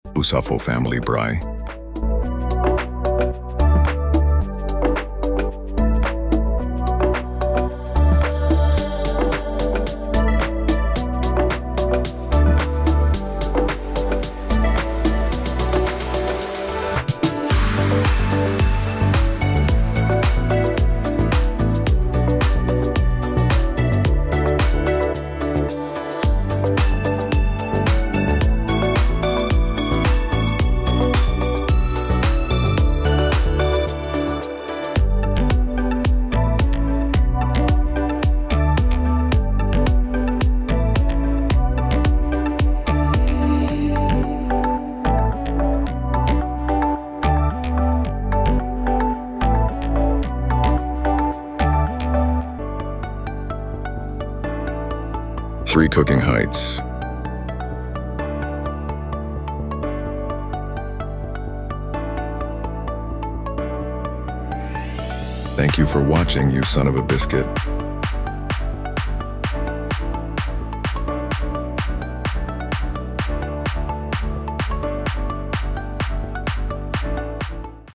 Usapho family Braai. Three cooking heights. Thank you for watching, you son of a biscuit.